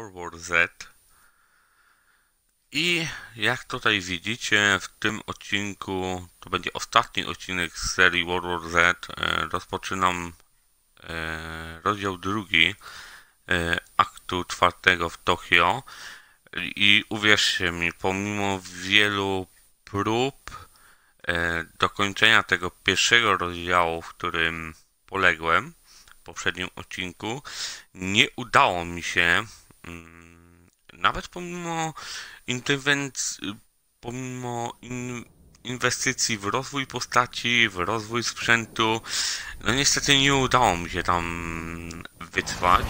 World War Z. I jak tutaj widzicie, w tym odcinku, to będzie ostatni odcinek z serii World War Z, rozpoczynam rozdział drugi aktu czwartego w Tokio. I uwierzcie mi, pomimo wielu prób dokończenia tego pierwszego rozdziału, w którym poległem w poprzednim odcinku, nie udało mi się, nawet pomimo inwestycji w rozwój postaci, w rozwój sprzętu, no niestety nie udało mi się tam wytrwać.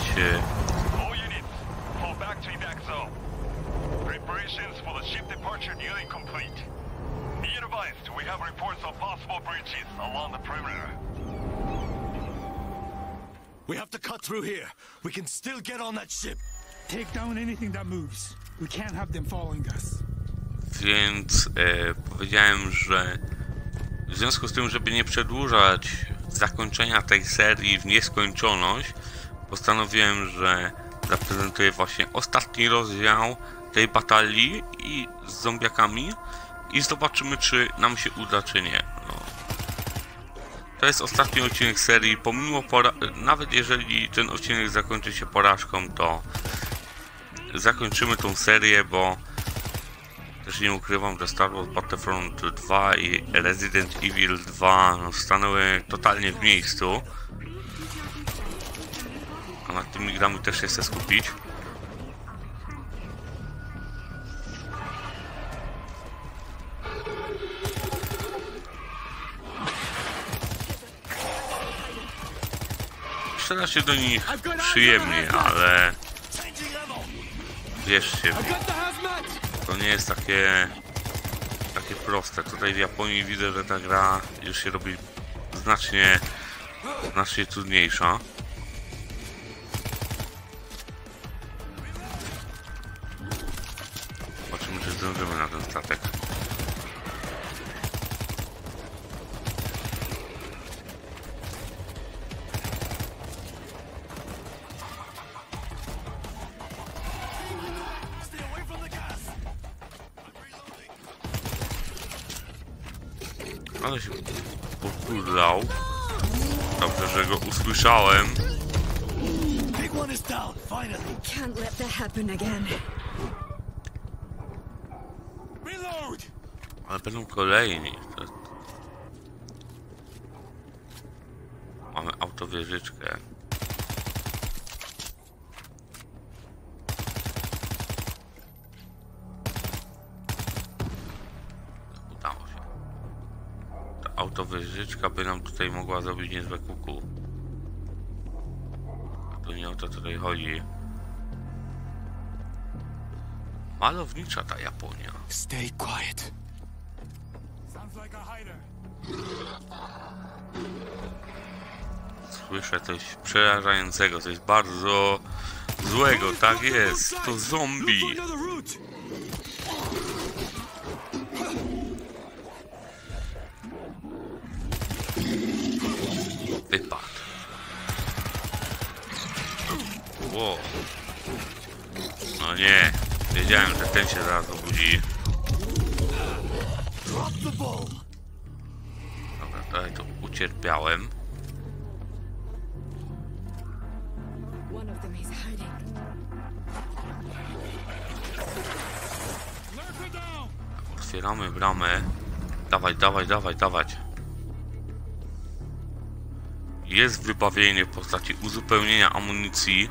Preparations for the ship departure nearly complete. Be advised, we have reports of possible breaches along the perimeter. We have to cut through here. We can still get on that ship. Take down anything that moves. We can't have them following us. Więc powiedziałem, że w związku z tym, żeby nie przedłużać zakończenia tej serii w nieskończoność, postanowiłem, że zaprezentuję właśnie ostatni rozdział tej batalii i z zombiakami i zobaczymy, czy nam się uda, czy nie. No. To jest ostatni odcinek serii, pomimo nawet jeżeli ten odcinek zakończy się porażką, to zakończymy tą serię, bo też nie ukrywam, że Star Wars Battlefront 2 i Resident Evil 2 no, stanęły totalnie w miejscu, a nad tymi grami też się chcę skupić. Strzela się do nich przyjemnie, ale wierzcie mi, to nie jest takie proste. Tutaj w Japonii widzę, że ta gra już się robi znacznie trudniejsza. Zobaczymy, czy zdążymy na ten statek. Ale się pokurlał. Dobrze, że go usłyszałem. Can't let that happen again. Ale będą kolejni. Mamy autowieżyczkę. Autowyżyczka by nam tutaj mogła zrobić niezłe kuku. A to nie o to tutaj chodzi. Malownicza ta Japonia. Stay quiet. Słyszę coś przerażającego, coś bardzo złego. Tak jest, to zombie. Wypadł. Wow. No nie, wiedziałem, że ten się zaraz obudzi. Dobra, tutaj to ucierpiałem. Otwieramy bramę. Dawaj, dawaj, dawaj, dawać. Jest wybawienie w postaci uzupełnienia amunicji.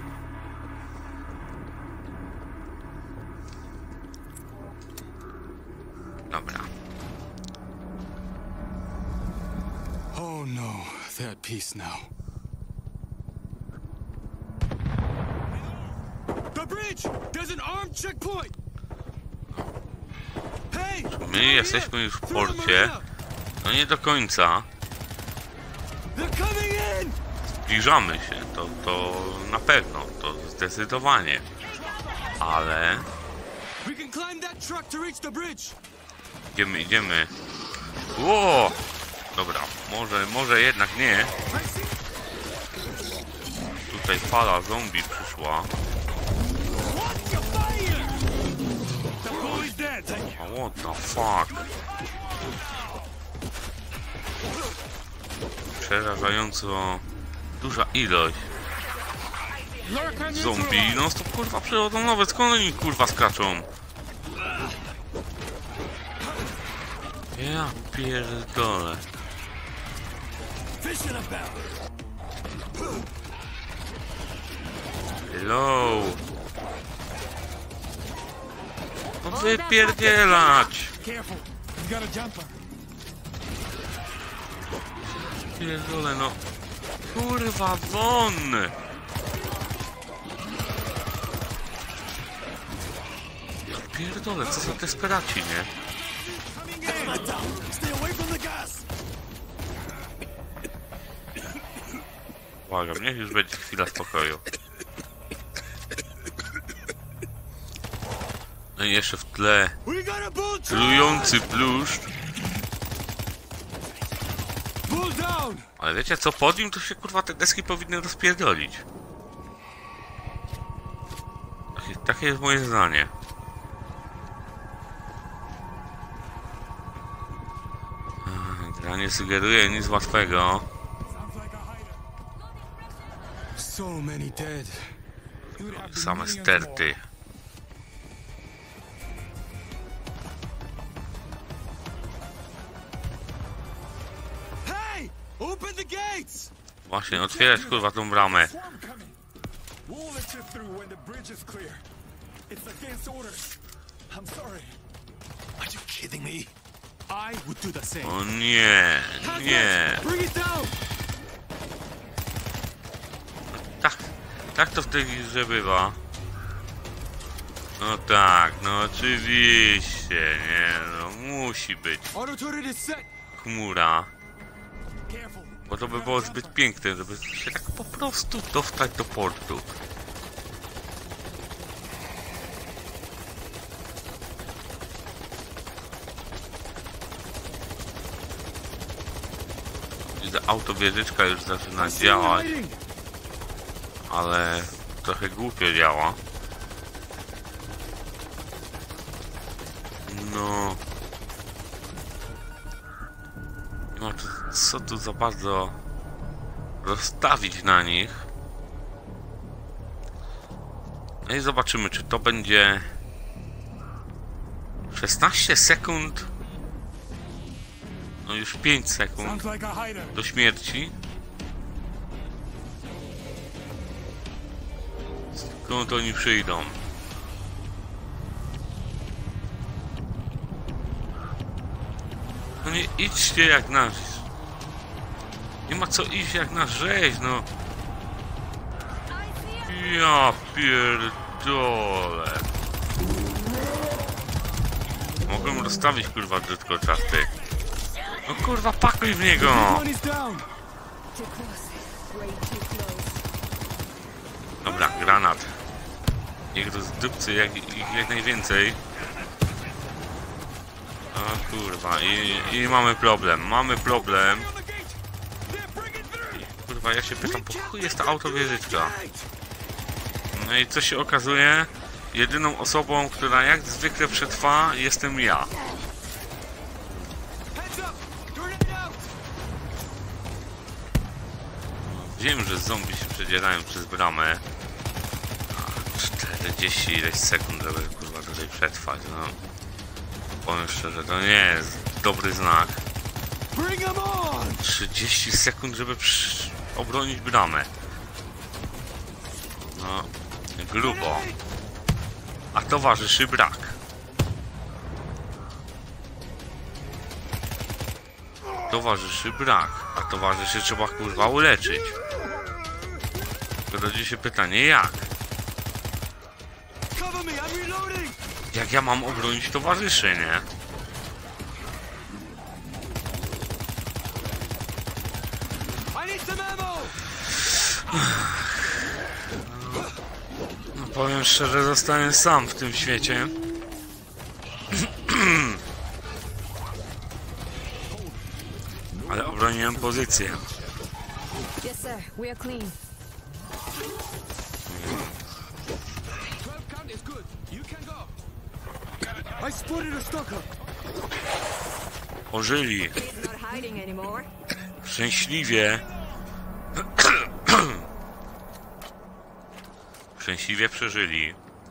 Dobra. Oh no, they're at peace now. The bridge! There's an armed checkpoint! Hey! My jesteśmy już w porcie. No nie do końca. Zbliżamy się, to na pewno, to zdecydowanie. Ale idziemy. Ło! Dobra, może jednak nie. Tutaj fala zombie przyszła. What the fuck? Przerażająco duża ilość zombie. No to kurwa przychodzą nowe, skąd oni kurwa skaczą? Ja pierdolę. Hello. No wypierdzielać. Careful. You got a jumper. Pierdolę no. Kurwa won. Ja pierdolę, co za desperaci, nie? Stay away from the gas. Błagam, niech już będzie chwila spokoju. No i jeszcze w tle We got a bull trujący bluszcz. Bull down. Ale wiecie co, pod nim to się kurwa te deski powinny rozpierdolić. Takie jest moje zdanie. Gra nie sugeruje nic łatwego. So many dead. Same sterty. Hey! Open the gates! Właśnie, otwierać kurwa tą bramę. Swarm coming. We'll let you through when the bridge is clear. It's against orders. I'm sorry. Are you kidding me? I would do the same. O nie, nie. Bring it down! Tak to w tej grze bywa. No tak, no oczywiście, nie, no musi być Auto turret is set. chmura. Careful. Bo to by było zbyt piękne, żeby się tak po prostu dostać do portu. Widzę, autowieżyczka już zaczyna działać, ale trochę głupio działa. No. Nie ma tu, co tu za bardzo rozstawić na nich. No i zobaczymy, czy to będzie 16 sekund. No już 5 sekund Sounds like a hider. do śmierci. Skąd oni przyjdą? No nie idźcie jak nasz. Nie ma co iść jak na rzeź, no. Ja pierdolę. Mogłem rozstawić kurwa tylko czarty. No kurwa pakuj w niego. One is down. Too close. Way too close. Dobra, granat. Niech rozdupcy jak najwięcej. O kurwa, i mamy problem, Kurwa, ja się pytam, po chuj jest ta autowieżyczka? No i co się okazuje? Jedyną osobą, która jak zwykle przetrwa, jestem ja. Wiem, że zombie się przedzierają przez bramę. 40 ileś sekund, żeby kurwa tutaj przetrwać, no. Powiem szczerze, to nie jest dobry znak. 30 sekund, żeby obronić bramę. No, grubo. A towarzyszy brak. Towarzyszy brak. A towarzyszy trzeba kurwa uleczyć. Rodzi się pytanie, jak? Jak ja mam obronić towarzyszy, nie? No powiem szczerze, zostałem sam w tym świecie. Ale obroniłem pozycję. Yes, sir. We are clean. I spotted a stalker. Ożyli. He's not hiding anymore. Szczęśliwie. Szczęśliwie przeżyli.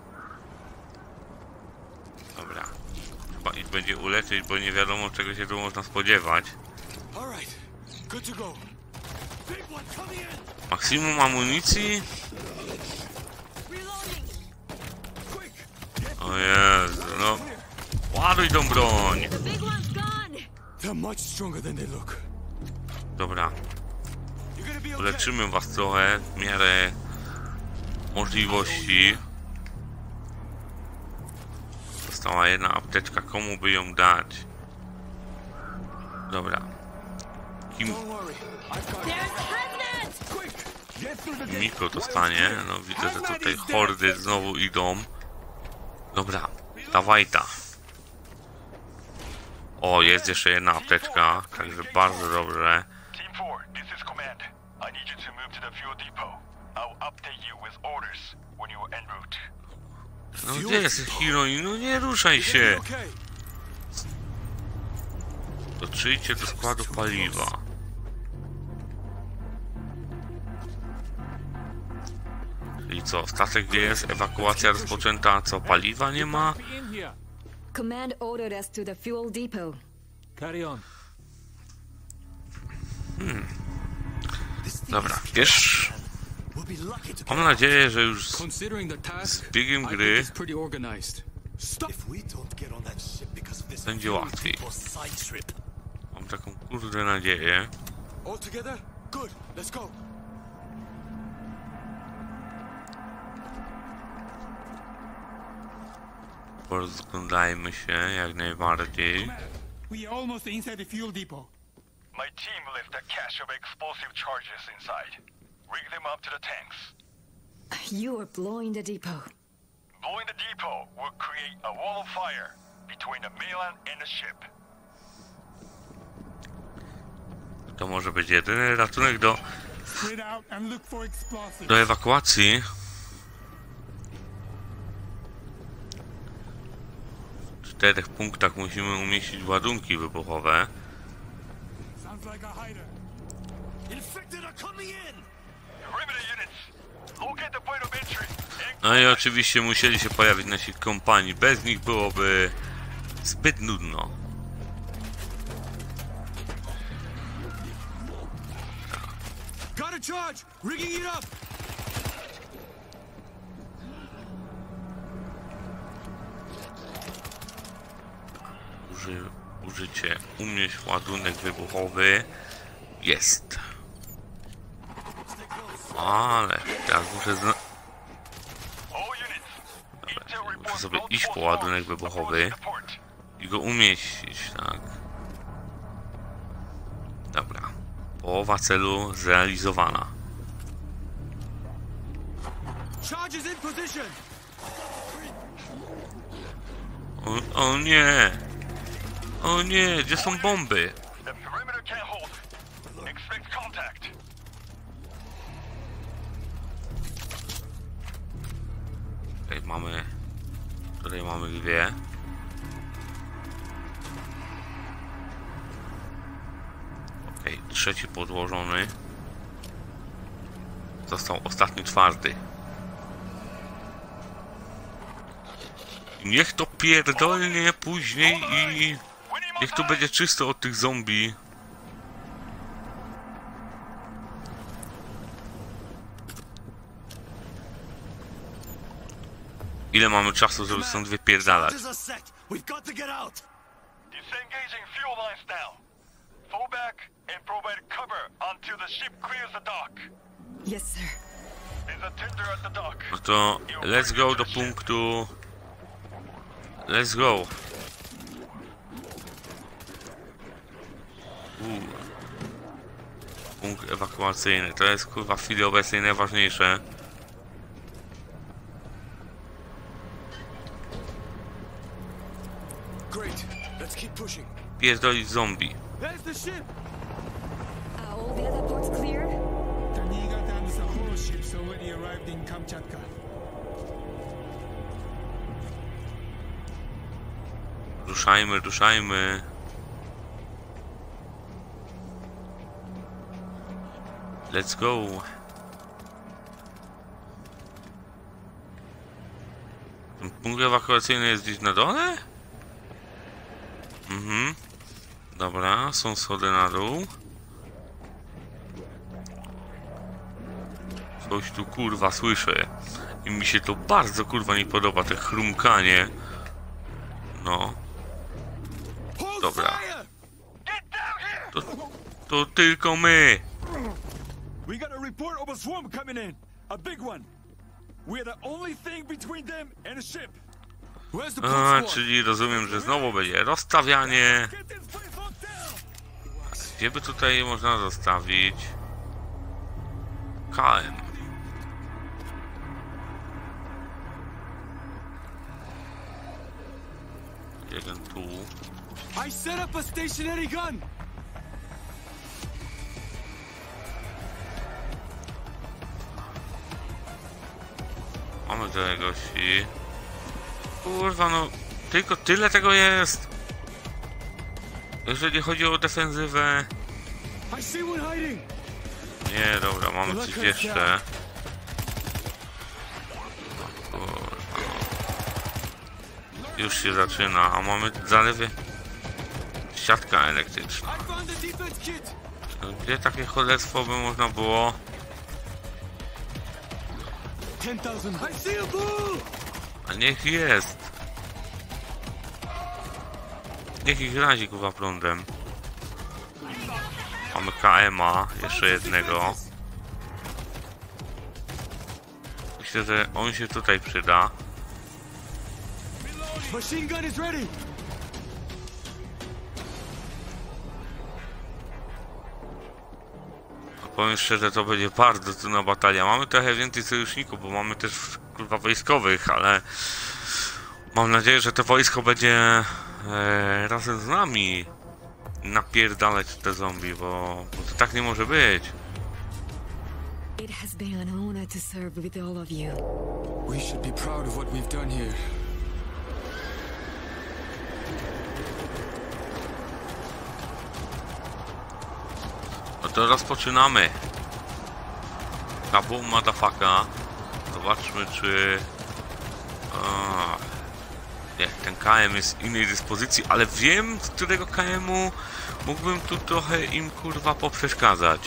Dobra. Chyba ich będzie uleczyć, bo nie wiadomo czego się tu można spodziewać. All right. Good to go. Big one coming in. Maksimum amunicji? Reloading. Quick. O Jezu, no. Ładuj tą broń! The big one's gone. They're much stronger than they look. Dobra, You're gonna be okay. uleczymy was trochę w miarę możliwości. Została jedna apteczka, komu by ją dać? Dobra. Kim Don't worry. I've got There's Hazmat. Quick. Get through the gate. Miko dostanie? No widzę, że tutaj hordy znowu idą. Dobra, dawaj ta. O, jest jeszcze jedna apteczka, także bardzo dobrze. Team 4, this is command. I need you to move to the fuel depot. I'll update you with orders when you are en route. No gdzie jest Hiroi? No nie ruszaj You're się! gonna be okay. Dotrzyjcie do składu paliwa. I co, statek gdzie jest? Ewakuacja rozpoczęta, co paliwa nie ma? In here. Command ordered us to the fuel depot. Carry on. This thing Dobra, is wiesz, We'll be lucky to mam get nadzieję, że już Considering the task, z biegiem I think gry it's pretty organized. Stop. If we don't get on that ship because of this będzie fuel łatwiej. depot side trip. Mam taką kurde nadzieję. All together? Good. Let's go. Porozglądajmy się jak najbardziej. We are almost inside the fuel depot. My team left a cache of explosive charges inside. Rig them up to the tanks. You are blowing the depot. Blowing the depot will create a wall of fire between the mainland and the ship. To może być jedyny ratunek Spread out and look for explosives. do ewakuacji. W 4 punktach musimy umieścić ładunki wybuchowe. Sounds like a hider. Infected are coming in. Perimeter units, locate the point of entry. No i oczywiście musieli się pojawić nasi kompanii. Bez nich byłoby zbyt nudno. Got a charge. Rigging it up. Użycie, umieść ładunek wybuchowy. Jest. Ale teraz muszę All units, intel muszę reports sobie multiple iść po ładunek swarms wybuchowy approaching the port. i go umieścić, tak. Dobra. Połowa celu zrealizowana. Charges in position. O nie! O nie, gdzie są bomby? The perimeter can't hold. Expect contact. Tutaj mamy dwie. Okej, trzeci podłożony. Został ostatni, czwarty. Niech to pierdolnie później i niech tu będzie czysto od tych zombie. Ile mamy czasu, żeby stąd wypierdalać? Charges are set. We've got to get out. Disengaging fuel lines now. Fall back and provide cover until the ship clears the dock. Yes, sir. There's a tender at the dock. No to let's go do punktu. Let's go. Punkt ewakuacyjny. To jest kurwa w chwili obecnej najważniejsze. Great. Let's keep pushing. Pierdolić zombie. There's the ship. All the other ports clear? The Niigata and Sapporo ships already arrived in Kamchatka. Ruszajmy, ruszajmy. Let's go. Ten punkt ewakuacyjny jest gdzieś na dole? Mhm. Dobra, są schody na dół. Coś tu kurwa słyszę. I mi się to bardzo kurwa nie podoba, te chrumkanie. No. Dobra. To tylko my. We got a report of a swarm coming in. A big one. We're the only thing between them and a ship. Where's the A, port squad? czyli rozumiem, że znowu będzie rozstawianie. Get this place locked down. Gdzie by tutaj można zostawić? KM. Jeden tu. I set up a stationary gun. Mamy tutaj gości. Kurwa, no tylko tyle tego jest. Jeżeli chodzi o defensywę. I see one hiding. Nie, dobra, mamy coś jeszcze. Kurwa. Już się zaczyna, a mamy zaledwie siatka elektryczna. I found the defense kit. Gdzie takie cholerstwo by można było? 10,000. I see a bull. A niech jest. Niech ich razi kurwa prądem. Mamy KM-a, jeszcze jednego. Myślę, że on się tutaj przyda. Machine gun is ready. Powiem szczerze, to będzie bardzo trudna batalia. Mamy trochę więcej sojuszników, bo mamy też kurwa wojskowych, ale mam nadzieję, że to wojsko będzie razem z nami napierdalać te zombie, bo to tak nie może być. It has been an honor to serve with all of you. We should be proud of what we've done here. No to rozpoczynamy. Kaboom, motherfucker. Zobaczmy, czy... Jak ten KM jest w innej dyspozycji, ale wiem, z którego KM-u mógłbym tu trochę im kurwa poprzeszkadzać.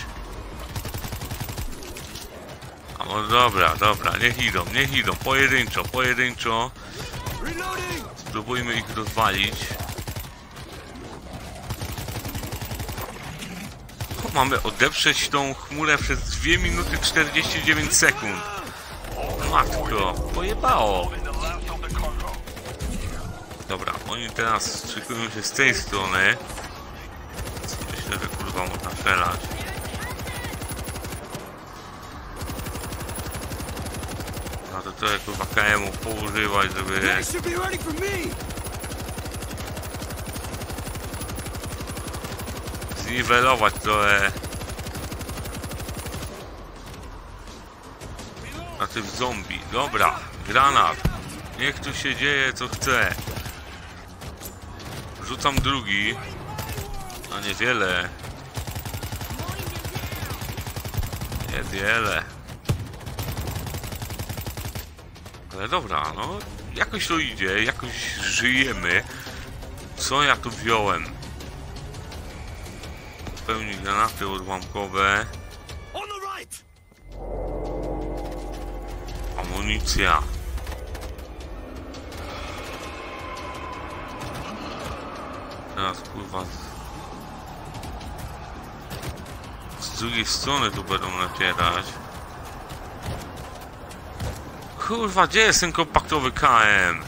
A no dobra, dobra, niech idą, pojedynczo. Spróbujmy ich rozwalić. Mamy odeprzeć tą chmurę przez 2 minuty 49 sekund. Matko, pojebało. Dobra, oni teraz szykują się z tej strony. Myślę, że kurwa można strzelać. No to trochę kurwa KM-ów poużywać, żeby... They should be ready for me. zniwelować trochę na tym zombie. Dobra, granat. Niech tu się dzieje co chce. Rzucam drugi. A niewiele. Niewiele. Ale dobra, no jakoś to idzie, jakoś żyjemy. Co ja tu wziąłem? Pełni granaty odłamkowe. Amunicja. Teraz kurwa z drugiej strony tu będą nacierać. Kurwa, gdzie jest ten kompaktowy KM?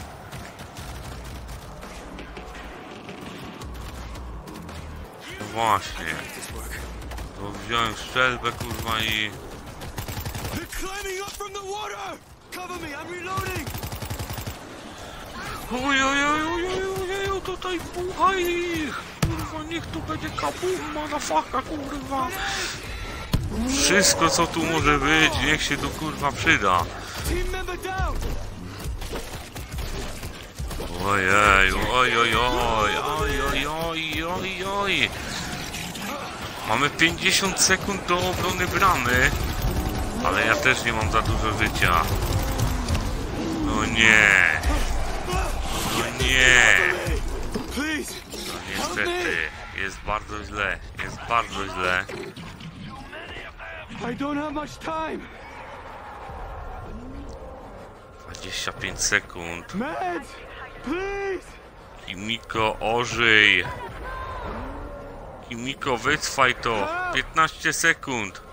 No właśnie. Bo wziąłem strzelbę kurwa i... They're climbing up from the water. Cover me, I'm reloading. Ojojojojojojo, tutaj puchaj ich! Kurwa, niech tu będzie kaboom, motherfucker, kurwa! Wszystko co tu może być, niech się tu kurwa przyda. Team member down. Ojej, ojojoj, ojojoj. Mamy 50 sekund do obrony bramy. Ale ja też nie mam za dużo życia. No nie. No nie. Please. No niestety. Jest bardzo źle. Jest bardzo źle. I don't have much time. 25 sekund. Meds, please. Kimiko, ożyj. Kimiko, wytrwaj to. 15 sekund.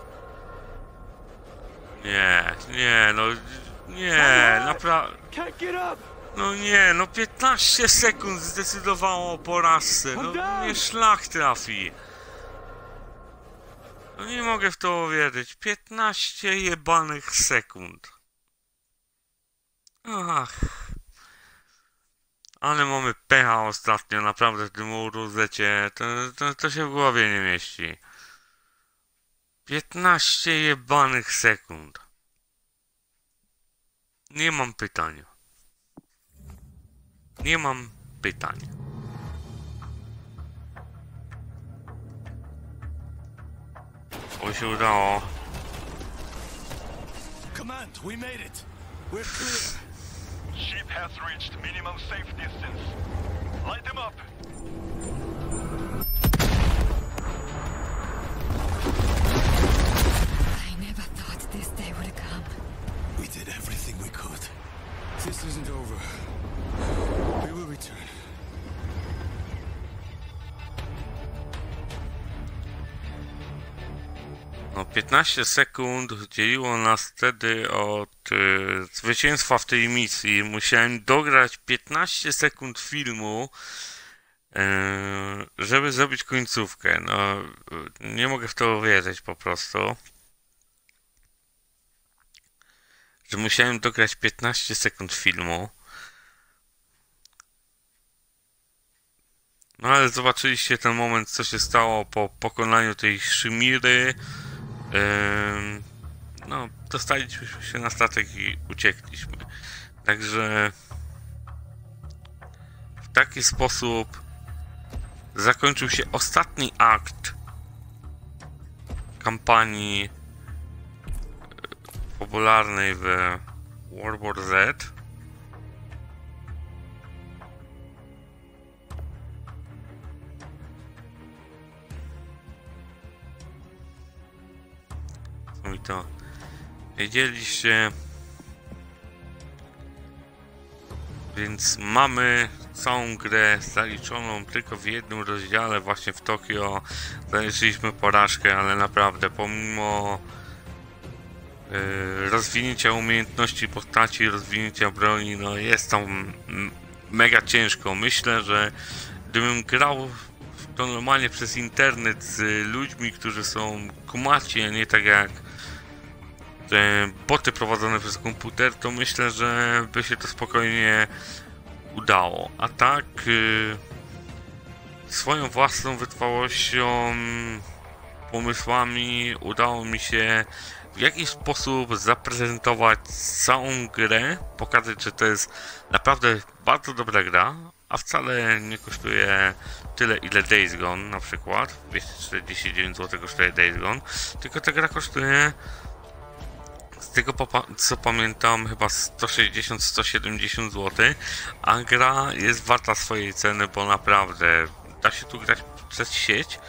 Nie, nie, no... Nie, naprawdę... Can't get up. No nie, no 15 sekund zdecydowało o porażce. No mnie szlak trafi. No nie mogę w to uwierzyć. 15 jebanych sekund. Ach. Ale mamy pecha ostatnio, naprawdę w tym urozecie. To się w głowie nie mieści. 15 jebanych sekund. Nie mam pytania. Nie mam pytań. O, się udało. Command, we made it. We're clear. Ship has reached minimum safe distance. Light them up. I never thought this day would come. We did everything we could. This isn't over. We will return. No 15 sekund dzieliło nas wtedy od zwycięstwa w tej misji. Musiałem dograć 15 sekund filmu, żeby zrobić końcówkę. No nie mogę w to uwierzyć po prostu. Że musiałem dograć 15 sekund filmu. No ale zobaczyliście ten moment, co się stało po pokonaniu tej Szymiry. No, dostaliśmy się na statek i uciekliśmy. Także w taki sposób zakończył się ostatni akt kampanii popularnej w World War Z. I to wiedzieliście, więc mamy całą grę zaliczoną tylko w jednym rozdziale, właśnie w Tokio zaliczyliśmy porażkę, ale naprawdę pomimo rozwinięcia umiejętności postaci, rozwinięcia broni, no jest tam mega ciężko. Myślę, że gdybym grał to normalnie przez internet z ludźmi, którzy są kumaci, a nie tak jak te boty prowadzone przez komputer, to myślę, że by się to spokojnie udało. A tak swoją własną wytrwałością, pomysłami udało mi się w jakiś sposób zaprezentować całą grę, pokazać, że to jest naprawdę bardzo dobra gra, a wcale nie kosztuje tyle, ile Days Gone na przykład. 249 zł kosztuje Days Gone, tylko ta gra kosztuje, z tego co pamiętam, chyba 160-170 zł, a gra jest warta swojej ceny, bo naprawdę da się tu grać przez sieć.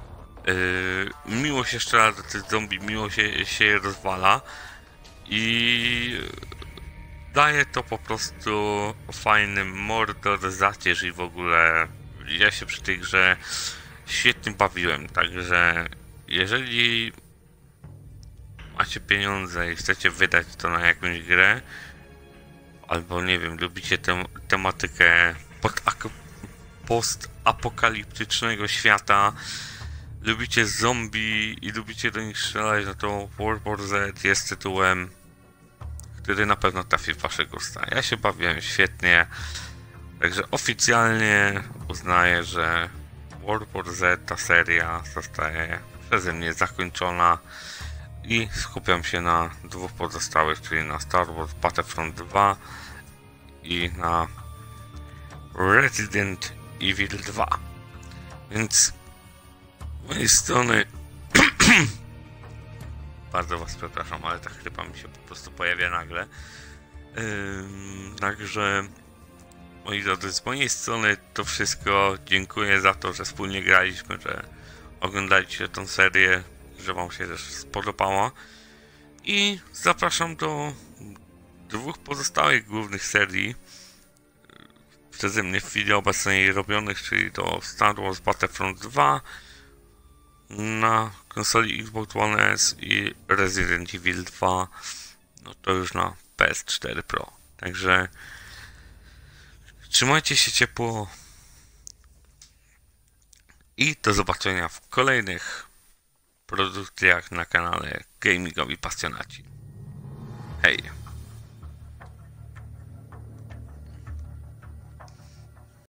Miło się strzela do tych zombie, miło się je rozwala i daje to po prostu fajny mordor, zacierz i w ogóle ja się przy tej grze świetnie bawiłem, także jeżeli macie pieniądze i chcecie wydać to na jakąś grę, albo nie wiem, lubicie tę tematykę postapokaliptycznego świata, lubicie zombie i lubicie do nich strzelać, no to World War Z jest tytułem, który na pewno trafi w wasze gusta. Ja się bawiłem świetnie, także oficjalnie uznaję, że World War Z, ta seria, zostaje przeze mnie zakończona i skupiam się na dwóch pozostałych, czyli na Star Wars Battlefront 2 i na Resident Evil 2. Więc mojej strony bardzo was przepraszam, ale ta chrypa mi się po prostu pojawia nagle. Także moi drodzy, z mojej strony to wszystko. Dziękuję za to, że wspólnie graliśmy, że oglądaliście tą serię, że wam się też spodobało. I zapraszam do 2 pozostałych głównych serii przeze mnie w chwili obecnej robionych, czyli do Star Wars Battlefront 2 na konsoli Xbox One S i Resident Evil 2, no to już na PS4 Pro. Także trzymajcie się ciepło i do zobaczenia w kolejnych produkcjach na kanale Gamingowi Pasjonaci. Hej!